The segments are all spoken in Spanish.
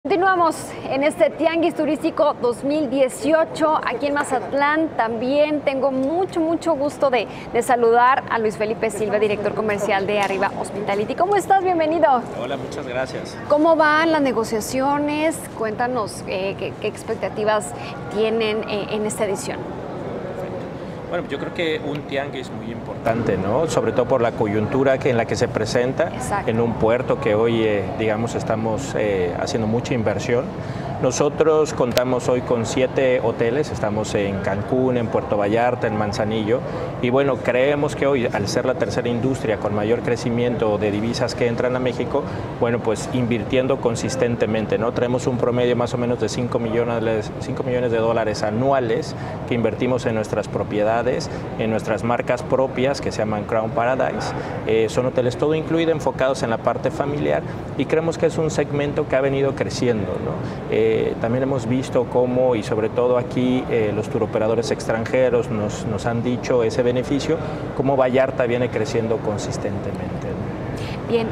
Continuamos en este Tianguis Turístico 2018 aquí en Mazatlán. También tengo mucho gusto de saludar a Luis Felipe Silva, director comercial de Arriba Hospitality. ¿Cómo estás? Bienvenido. Hola, muchas gracias. ¿Cómo van las negociaciones? Cuéntanos qué expectativas tienen en esta edición. Bueno, yo creo que un tianguis es muy importante, ¿no? Sobre todo por la coyuntura en la que se presenta. Exacto. En un puerto que hoy, digamos, estamos haciendo mucha inversión. Nosotros contamos hoy con 7 hoteles, estamos en Cancún, en Puerto Vallarta, en Manzanillo, y bueno, creemos que hoy, al ser la tercera industria con mayor crecimiento de divisas que entran a México, bueno, pues invirtiendo consistentemente, ¿no? Traemos un promedio más o menos de 5 millones de dólares anuales que invertimos en nuestras propiedades, en nuestras marcas propias que se llaman Crown Paradise. Son hoteles todo incluido, enfocados en la parte familiar, y creemos que es un segmento que ha venido creciendo, ¿no? También hemos visto cómo, y sobre todo aquí, los turoperadores extranjeros nos han dicho ese beneficio, cómo Vallarta viene creciendo consistentemente, ¿no? Bien,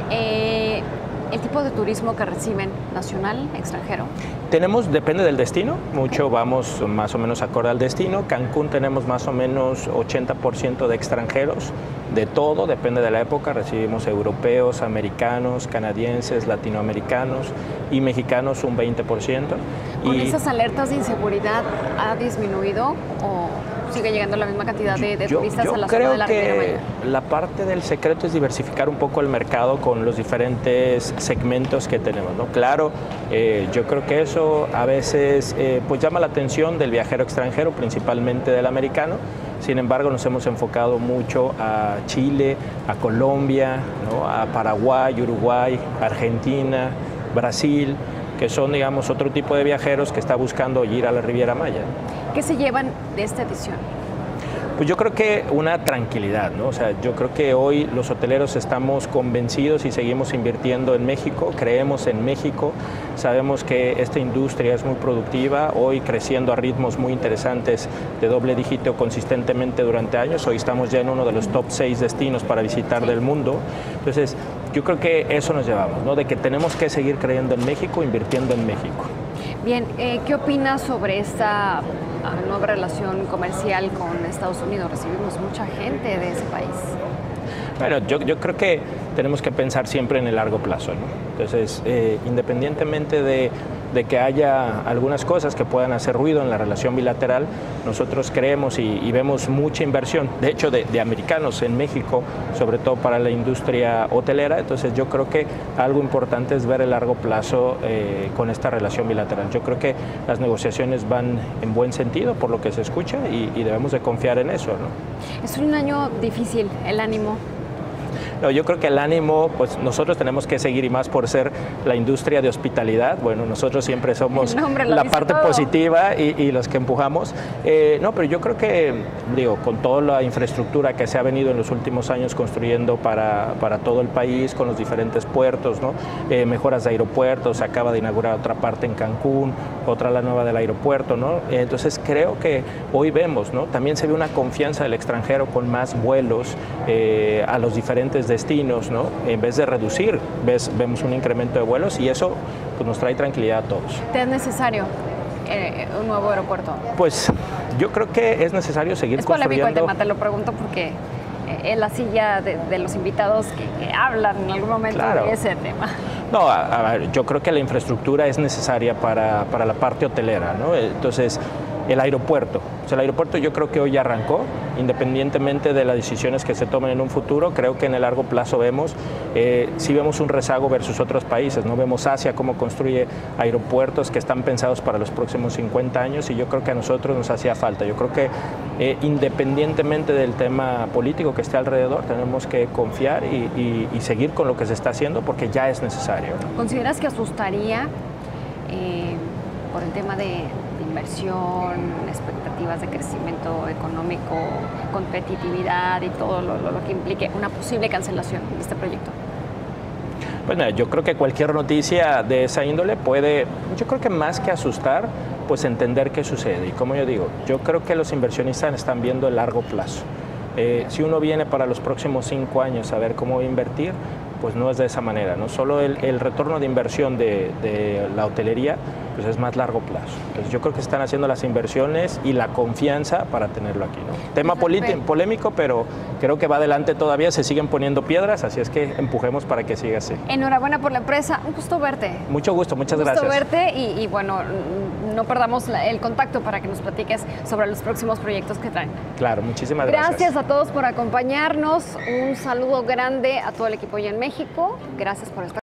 ¿el tipo de turismo que reciben, nacional, extranjero? Depende del destino, mucho vamos más o menos acorde al destino. Cancún tenemos más o menos 80% de extranjeros, de todo, depende de la época. Recibimos europeos, americanos, canadienses, latinoamericanos y mexicanos un 20%. ¿Con esas alertas de inseguridad ha disminuido o sigue llegando la misma cantidad de turistas a la zona de la Riviera Maya? Yo creo que la parte del secreto es diversificar un poco el mercado con los diferentes segmentos que tenemos, ¿no? Claro, yo creo que eso a veces pues llama la atención del viajero extranjero, principalmente del americano. Sin embargo, nos hemos enfocado mucho a Chile, a Colombia, ¿no? A Paraguay, Uruguay, Argentina, Brasil, que son, digamos, otro tipo de viajeros que está buscando ir a la Riviera Maya. ¿Qué se llevan de esta edición? Pues yo creo que una tranquilidad, ¿no? O sea, yo creo que hoy los hoteleros estamos convencidos y seguimos invirtiendo en México, creemos en México, sabemos que esta industria es muy productiva, hoy creciendo a ritmos muy interesantes de doble dígito consistentemente durante años. Hoy estamos ya en uno de los top 6 destinos para visitar del mundo. Entonces, yo creo que eso nos llevamos, ¿no? De que tenemos que seguir creyendo en México, invirtiendo en México. Bien, ¿qué opinas sobre esta nueva relación comercial con Estados Unidos? Recibimos mucha gente de ese país. Bueno, yo creo que tenemos que pensar siempre en el largo plazo, ¿no? Entonces, independientemente de que haya algunas cosas que puedan hacer ruido en la relación bilateral, nosotros creemos y vemos mucha inversión, de hecho, de americanos en México, sobre todo para la industria hotelera. Entonces, yo creo que algo importante es ver el largo plazo con esta relación bilateral. Yo creo que las negociaciones van en buen sentido, por lo que se escucha, y debemos de confiar en eso, ¿no? Es un año difícil, el ánimo. No, yo creo que el ánimo, pues nosotros tenemos que seguir, y más por ser la industria de hospitalidad. Bueno, nosotros siempre somos la parte positiva y los que empujamos. No, pero yo creo que, digo, con toda la infraestructura que se ha venido en los últimos años construyendo para todo el país, con los diferentes puertos, ¿no? Mejoras de aeropuertos, se acaba de inaugurar otra parte en Cancún, otra la nueva del aeropuerto, ¿no? Entonces creo que hoy vemos, ¿no? También se ve una confianza del extranjero con más vuelos a los diferentes destinos, ¿no? En vez de reducir, vemos un incremento de vuelos, y eso pues nos trae tranquilidad a todos. ¿Es necesario un nuevo aeropuerto? Pues yo creo que es necesario seguir construyendo. Es polémico el tema, te lo pregunto porque en la silla de los invitados que hablan en algún momento de ese tema. No, a ver, yo creo que la infraestructura es necesaria para la parte hotelera, ¿no? Entonces, el aeropuerto. O sea, el aeropuerto yo creo que hoy ya arrancó, independientemente de las decisiones que se tomen en un futuro. Creo que en el largo plazo sí vemos un rezago versus otros países, ¿no? Vemos Asia cómo construye aeropuertos que están pensados para los próximos 50 años, y yo creo que a nosotros nos hacía falta. Yo creo que independientemente del tema político que esté alrededor, tenemos que confiar y seguir con lo que se está haciendo, porque ya es necesario. ¿Consideras que asustaría por el tema de inversión, expectativas de crecimiento económico, competitividad y todo lo que implique una posible cancelación de este proyecto? Pues mira, yo creo que cualquier noticia de esa índole puede, yo creo que más que asustar, pues entender qué sucede. Y como yo digo, yo creo que los inversionistas están viendo el largo plazo. Si uno viene para los próximos 5 años a ver cómo va a invertir, pues no es de esa manera, ¿no? Solo el retorno de inversión de la hotelería pues es más largo plazo. Entonces yo creo que están haciendo las inversiones y la confianza para tenerlo aquí, ¿no? Tema polémico, pero creo que va adelante todavía, se siguen poniendo piedras, así es que empujemos para que siga así. Enhorabuena por la empresa, un gusto verte. Mucho gusto, muchas gracias. Un gusto verte y bueno, no perdamos el contacto para que nos platiques sobre los próximos proyectos que traen. Claro, muchísimas gracias. Gracias a todos por acompañarnos, un saludo grande a todo el equipo ya en México, gracias por estar